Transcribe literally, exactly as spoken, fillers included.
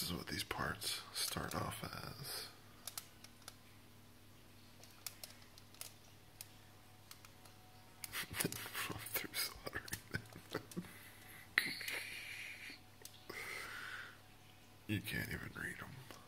is what these parts start off as. Through soldering. You can't even read them.